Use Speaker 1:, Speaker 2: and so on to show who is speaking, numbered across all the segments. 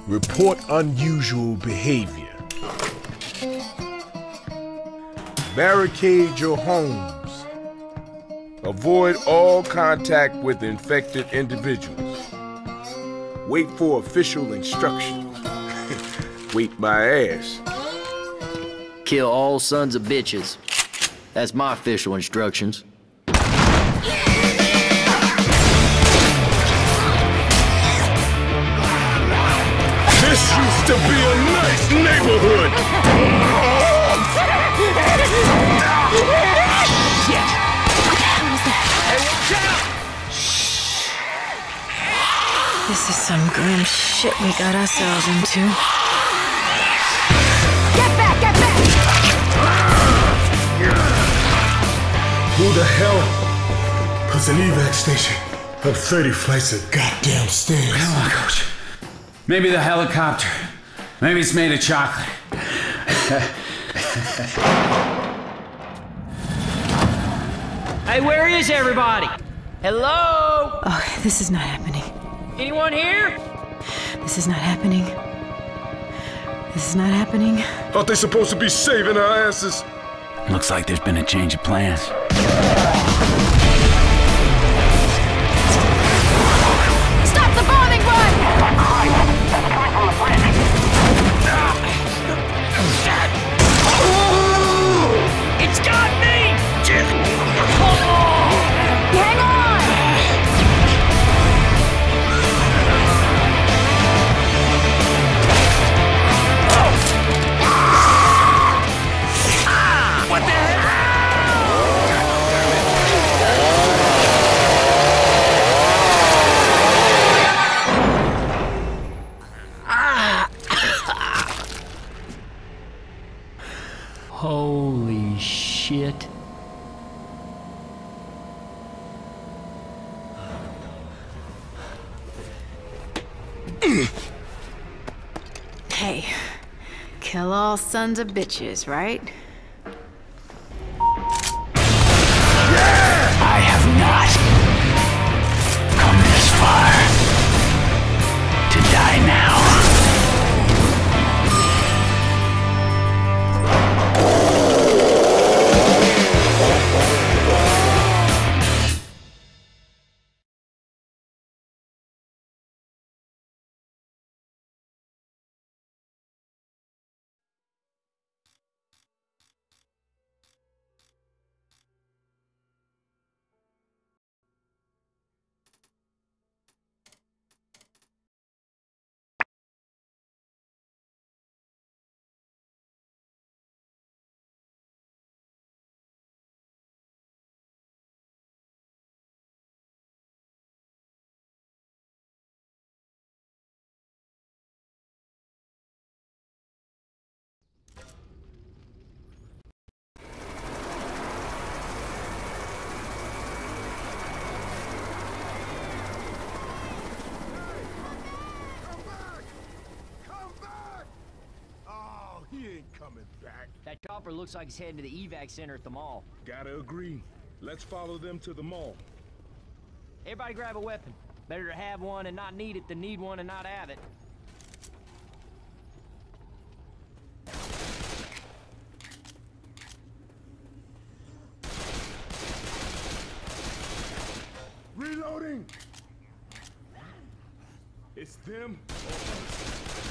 Speaker 1: Report unusual behavior. Barricade your homes. Avoid all contact with infected individuals. Wait for official instructions. Wait my ass.
Speaker 2: Kill all sons of bitches. That's my official instructions.
Speaker 1: This used to be a nice neighborhood!
Speaker 3: Shit!
Speaker 4: Hey, watch out!
Speaker 3: This is some grim shit we got ourselves into. Get back! Get back!
Speaker 1: Who the hell puts an evac station up 30 flights of goddamn stairs?
Speaker 5: Come on, Coach. Maybe the helicopter. Maybe it's made of chocolate.
Speaker 4: Hey, where is everybody? Hello?
Speaker 3: Oh, this is not happening.
Speaker 4: Anyone here?
Speaker 3: This is not happening. This is not happening.
Speaker 1: Aren't they supposed to be saving our asses?
Speaker 5: Looks like there's been a change of plans.
Speaker 3: Stop the bombing run!
Speaker 4: It's got me!
Speaker 3: Hang on!
Speaker 4: What the hell? Holy shit.
Speaker 3: Hey, kill all sons of bitches, right?
Speaker 5: I have not come this far to die now.
Speaker 4: That chopper looks like it's heading to the evac center at the mall.
Speaker 1: Gotta agree. Let's follow them to the mall.
Speaker 4: Everybody grab a weapon. Better to have one and not need it than need one and not have it.
Speaker 1: Reloading! It's them or us.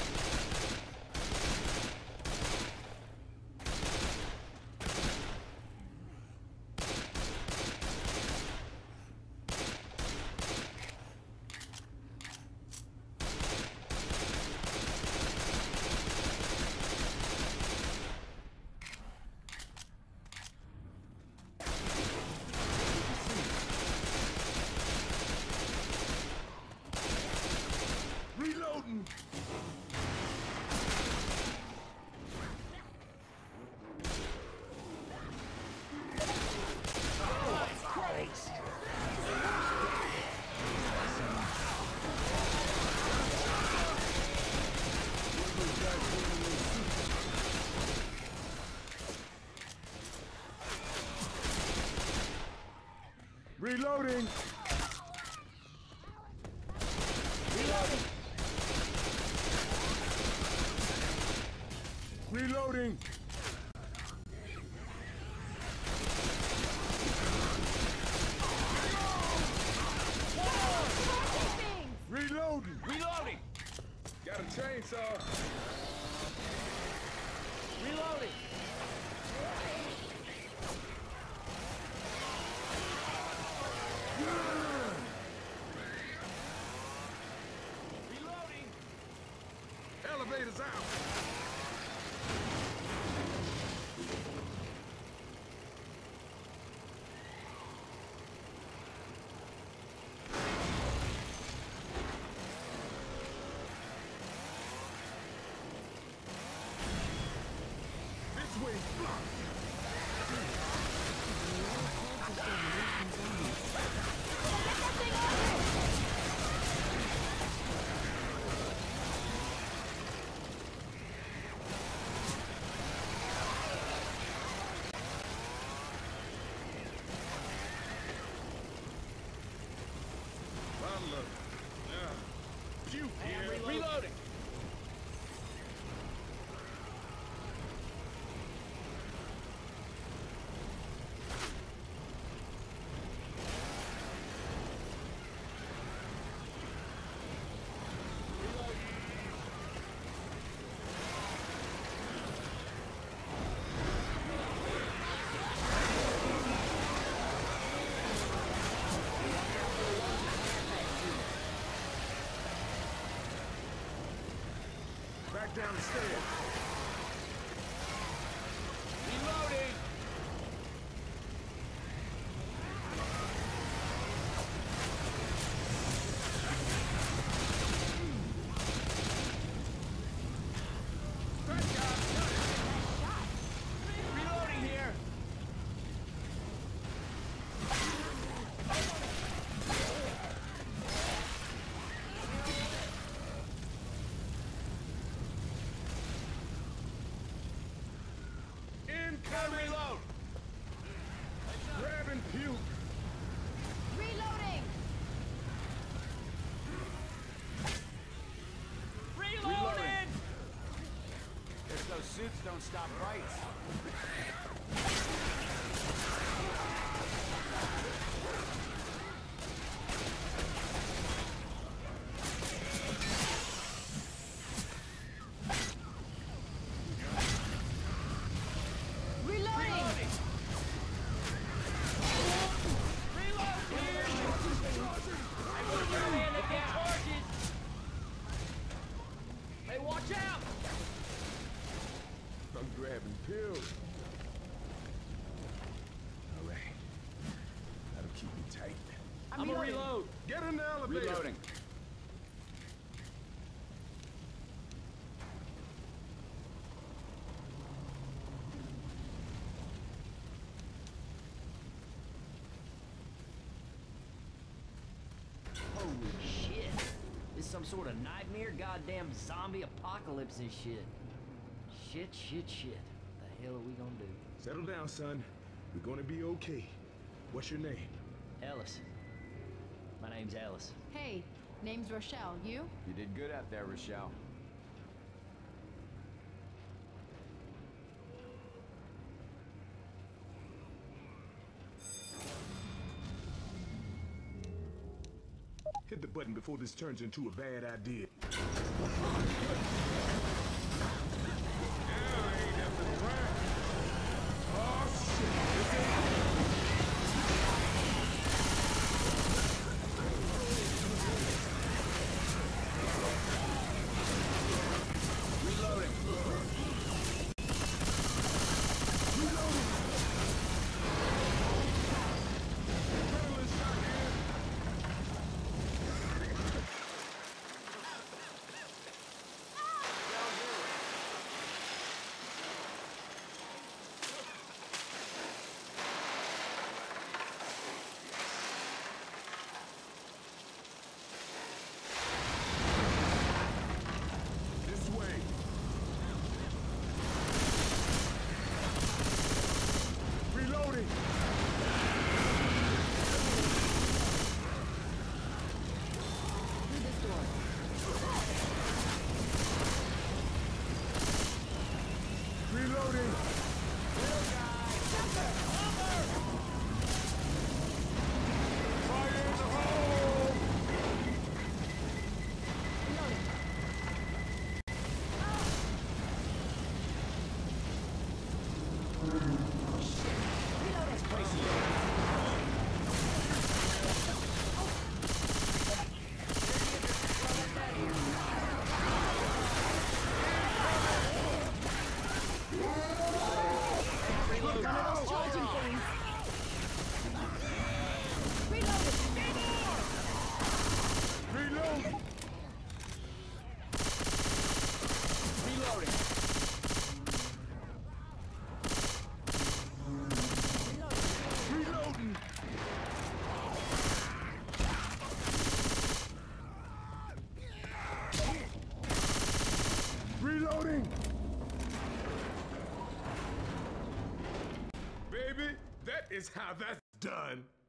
Speaker 1: Reloading! Reloading! Reloading! Reloading! Reloading!
Speaker 4: Reloading!
Speaker 1: Got a chainsaw!
Speaker 4: Reloading! Reloading!
Speaker 1: Elevator's out! This way, block! Bottle of puke here.
Speaker 4: Reloading!
Speaker 1: Back down the stairs.
Speaker 4: Reloading! Reloading here!
Speaker 1: Incoming!
Speaker 4: Reload!
Speaker 1: Grabbing puke!
Speaker 3: Reloading!
Speaker 4: Reloading!
Speaker 5: Guess those suits don't stop bites.
Speaker 3: Reloading!
Speaker 4: Reload here! I want you in to get charges! Hey, watch out!
Speaker 1: I'm grabbing puke.
Speaker 5: All right. That'll keep me tight.
Speaker 4: I'm gonna reload!
Speaker 1: Get in the elevator!
Speaker 5: Reloading.
Speaker 4: Holy shit! This some sort of nightmare, goddamn zombie apocalypse and shit. Shit. What the hell are we gonna do?
Speaker 1: Settle down, son. We're gonna be okay. What's your name?
Speaker 4: Ellis. My name's Ellis.
Speaker 3: Hey, name's Rochelle. You?
Speaker 5: You did good out there, Rochelle.
Speaker 1: Hit the button before this turns into a bad idea. Reloading! Baby, that is how that's done.